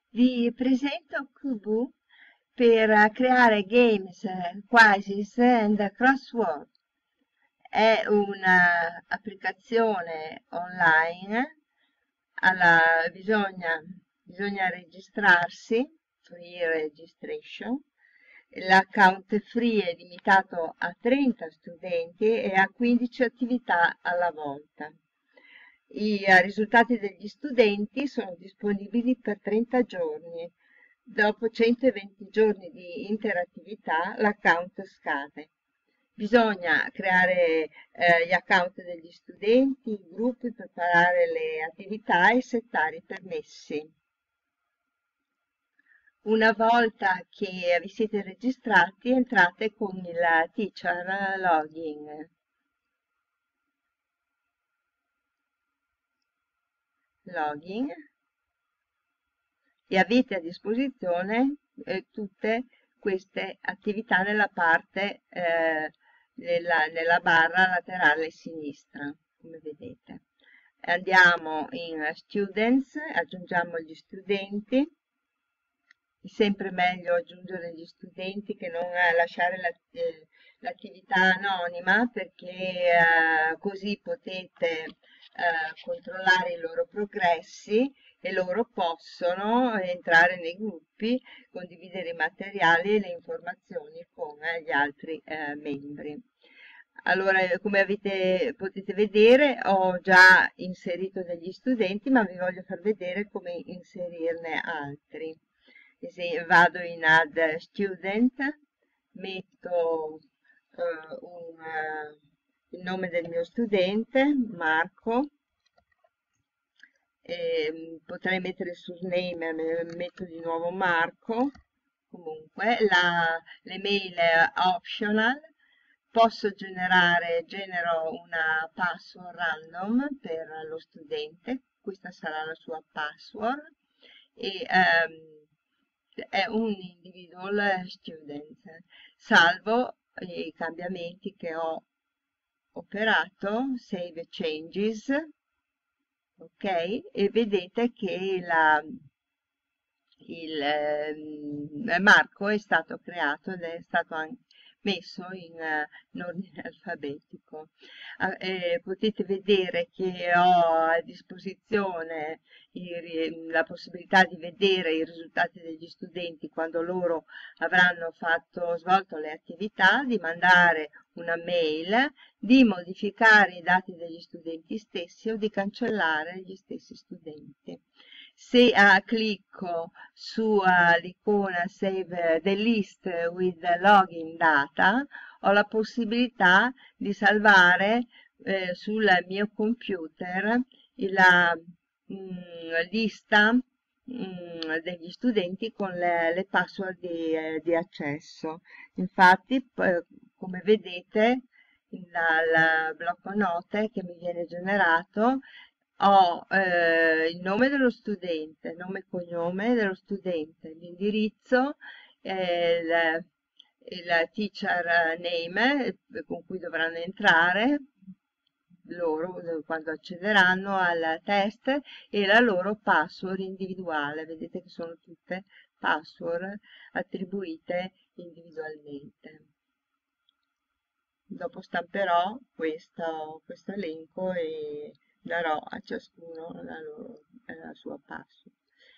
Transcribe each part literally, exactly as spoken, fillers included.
Vi presento Kubu per eh, creare games, eh, quizzes and crossword. È un'applicazione online, alla- bisogna, bisogna registrarsi, free registration. L'account free è limitato a trenta studenti e a quindici attività alla volta. I eh, risultati degli studenti sono disponibili per trenta giorni. Dopo centoventi giorni di interattività l'account scade. Bisogna creare eh, gli account degli studenti, i gruppi, preparare le attività e settare i permessi. Una volta che vi siete registrati, entrate con il teacher login. Login e avete a disposizione eh, tutte queste attività nella parte, eh, nella, nella barra laterale sinistra, come vedete. Andiamo in Students, aggiungiamo gli studenti. È sempre meglio aggiungere gli studenti che non eh, lasciare la- eh, l'attività anonima, perché eh, così potete eh, controllare i loro progressi e loro possono entrare nei gruppi, condividere i materiali e le informazioni con eh, gli altri eh, membri. Allora, eh, come avete, potete vedere, ho già inserito degli studenti, ma vi voglio far vedere come inserirne altri. Ese- Vado in Add Student, metto eh, un, eh, il nome del mio studente, Marco, e potrei mettere il surname, me- metto di nuovo Marco. Comunque la, l'email è optional. Posso generare, genero una password random per lo studente, questa sarà la sua password e ehm, è un individual student. Salvo i cambiamenti che ho operato, save changes, ok? E vedete che la, il ehm, marco è stato creato ed è stato anche messo in, eh, in ordine alfabetico. Ah, eh, potete vedere che ho a disposizione i ri- la possibilità di vedere i risultati degli studenti quando loro avranno fatto, svolto le attività, di mandare una mail, di modificare i dati degli studenti stessi o di cancellare gli stessi studenti. Se ah, clicco sull'icona Save the List with the Login Data, ho la possibilità di salvare eh, sul mio computer la mm, lista mm, degli studenti con le, le password di, eh, di accesso. Infatti, p- come vedete, dal blocco note che mi viene generato ho eh, il nome dello studente, nome e cognome dello studente, l'indirizzo, eh, il, il teacher name eh, con cui dovranno entrare loro eh, quando accederanno al test e la loro password individuale. Vedete che sono tutte password attribuite individualmente. Dopo stamperò questo, questo elenco e darò a ciascuno la, loro, eh, la sua password.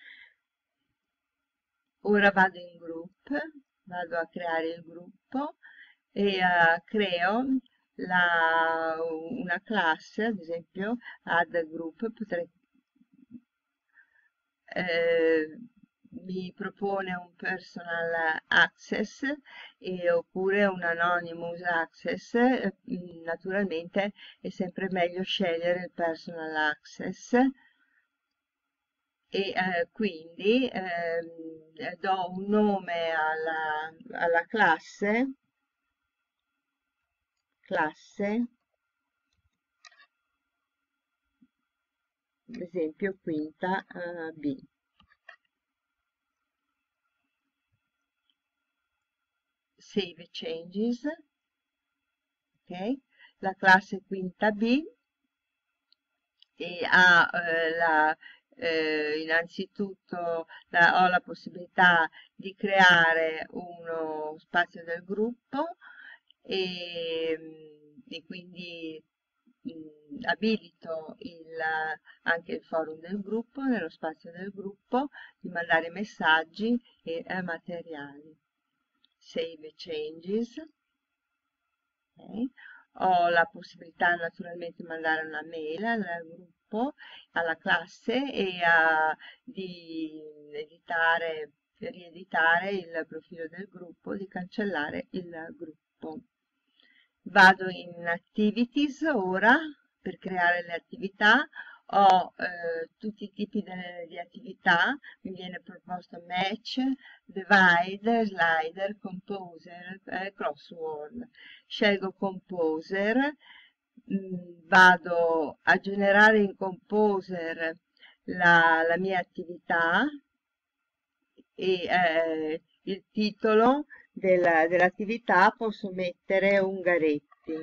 Ora vado in group, vado a creare il gruppo e eh, creo la- una classe, ad esempio add group, potrei eh, mi propone un personal access e, oppure un anonymous access, eh, naturalmente è sempre meglio scegliere il personal access e eh, quindi ehm, do un nome alla, alla classe, classe, ad esempio quinta eh, B. Save changes, ok? La classe quinta B e ha eh, la, eh, innanzitutto la- ho la possibilità di creare uno spazio del gruppo e, mm, e quindi mm, abilito il, anche il forum del gruppo, nello spazio del gruppo, di mandare messaggi e eh, materiali. Save changes. Ok. Ho la possibilità naturalmente di mandare una mail al gruppo, alla classe e a- di editare, rieditare il profilo del gruppo, di cancellare il gruppo. Vado in Activities ora per creare le attività. Ho eh, tutti i tipi de- di attività, mi viene proposto Match, Divide, Slider, Composer, eh, Crossword. Scelgo Composer, mh, vado a generare in Composer la, la mia attività e eh, il titolo della- dell'attività posso mettere Ungaretti.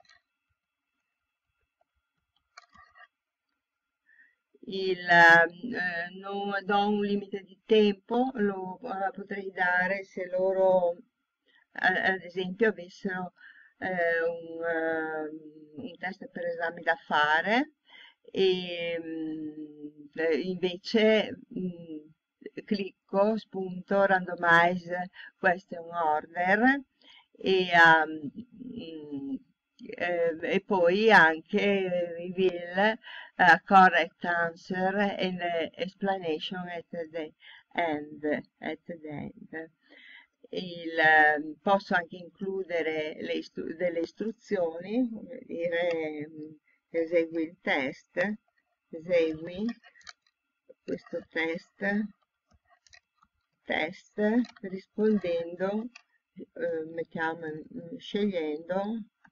Il, eh, non do un limite di tempo, lo eh, potrei dare se loro, a- ad esempio, avessero eh, un, eh, un test per esame da fare e mm, eh, invece mm, clicco, spunto, randomize question order e, um, mm, eh, e poi anche reveal uh, correct answer and uh, explanation at the end. At the end. Il, ehm, posso anche includere le istru- delle istruzioni, come dire, mm, esegui il test, esegui questo test, test rispondendo, eh, mettiamo, mm, scegliendo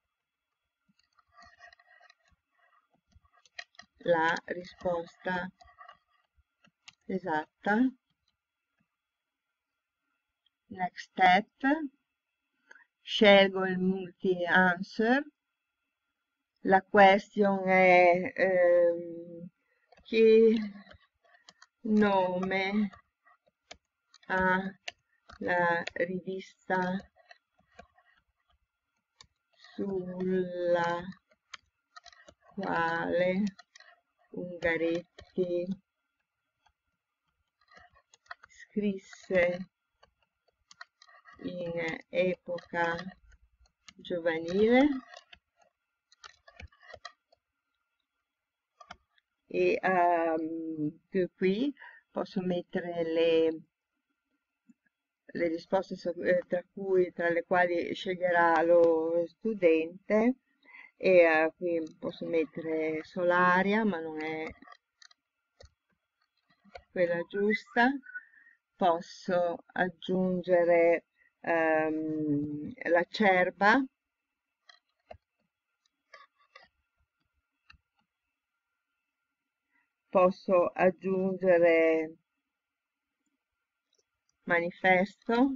la risposta esatta. Next step, scelgo il multi-answer, la question è ehm, che nome ha la rivista sulla quale Ungaretti scrisse in epoca giovanile e um, qui posso mettere le, le risposte so- eh, tra, cui, tra le quali sceglierà lo studente e eh, qui posso mettere Solaria ma non è quella giusta. Posso aggiungere ehm, la cerba, posso aggiungere manifesto,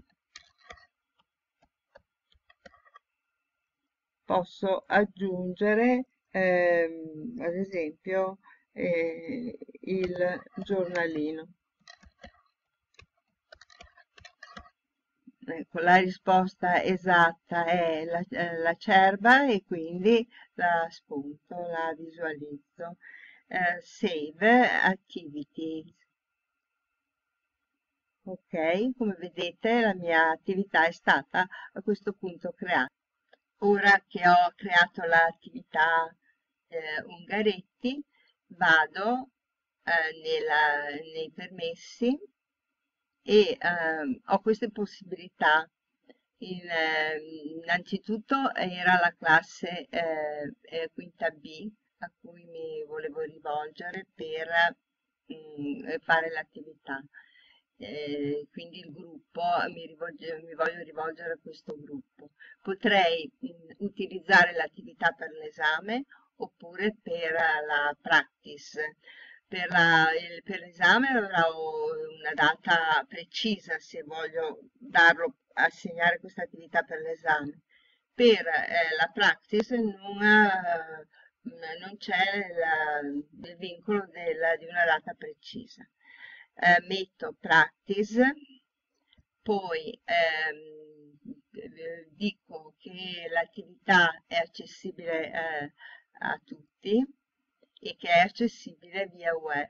posso aggiungere ehm, ad esempio eh, il giornalino. Ecco, la risposta esatta è la, eh, la cerba e quindi la spunto, la visualizzo. Eh, save activity. Ok, come vedete la mia attività è stata a questo punto creata. Ora che ho creato l'attività eh, Ungaretti, vado eh, nella- nei permessi e ehm, ho queste possibilità. In, ehm, innanzitutto era la classe eh, eh, quinta B a cui mi volevo rivolgere per mm, fare l'attività. Eh, quindi il gruppo, mi, rivolge- mi voglio rivolgere a questo gruppo. Potrei mm, utilizzare l'attività per l'esame oppure per la practice. Per la- il- per l'esame avrò una data precisa se voglio darlo, assegnare questa attività per l'esame. Per eh, la practice non, eh, non c'è il vincolo del- di una data precisa. Eh, metto practice, poi ehm, eh, dico che l'attività è accessibile eh, a tutti e che è accessibile via web.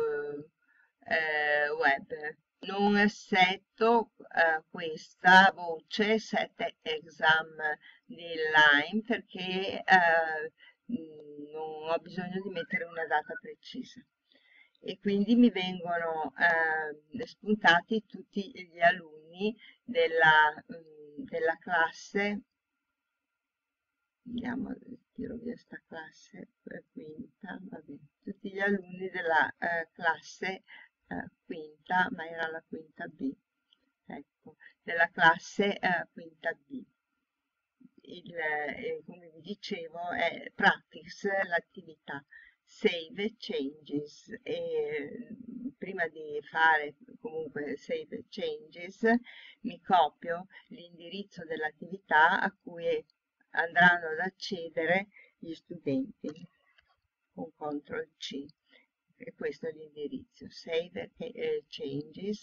eh, web. Non setto eh, questa voce set exam di Line perché eh, mh, non ho bisogno di mettere una data precisa e quindi mi vengono eh, spuntati tutti gli alunni della, mh, della classe. Andiamo, tiro via sta classe eh, quinta, vabbè, tutti gli alunni della eh, classe eh, quinta, ma era la quinta B, ecco, della classe eh, quinta B. Il, eh, come vi dicevo, è practice l'attività, save changes e prima di fare comunque save changes mi copio l'indirizzo dell'attività a cui andranno ad accedere gli studenti con control C e questo è l'indirizzo save eh, changes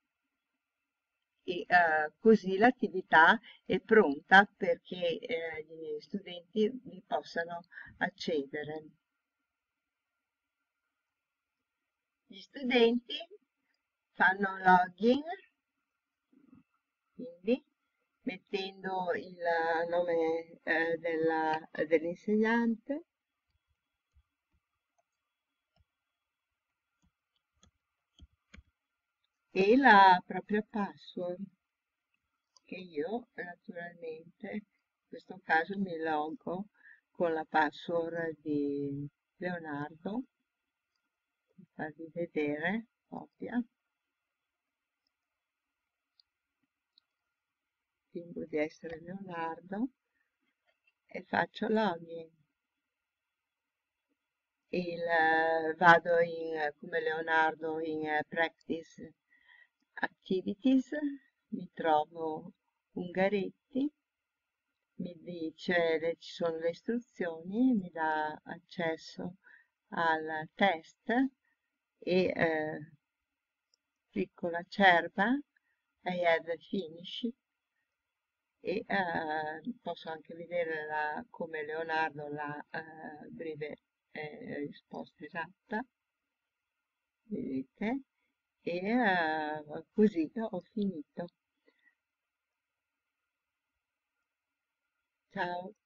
e eh, così l'attività è pronta perché eh, gli studenti vi possano accedere. Gli studenti fanno login, quindi mettendo il nome eh, della- dell'insegnante e la propria password, che io naturalmente in questo caso mi logo con la password di Leonardo, per farvi vedere, copia, fingo di essere Leonardo e faccio login. Il, eh, vado in, come Leonardo in eh, Practice Activities, mi trovo Ungaretti, mi dice, le- ci sono le istruzioni, mi dà accesso al test e eh, clicco la cerba, I have finished e eh, posso anche vedere la- come Leonardo la eh, breve eh, risposta esatta, vedete, e eh, così ho finito. Ciao.